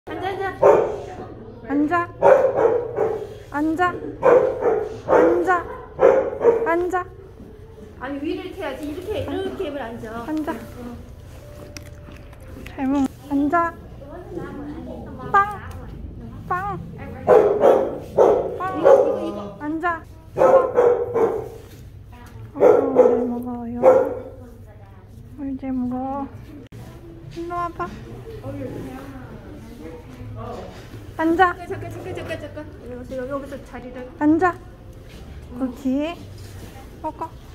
앉아. 앉아. 앉아. 앉아. 아니 위를 이렇게 해야지. 이렇게 하면 앉아. 앉아. 잘 먹. 앉아. 빵. 빵. 빵. 이거. 앉아. 잘 먹어요. 잘 먹어. 일로 와봐. 앉아. 잠깐. 여기서 자리를. 앉아. 그렇지. 먹어.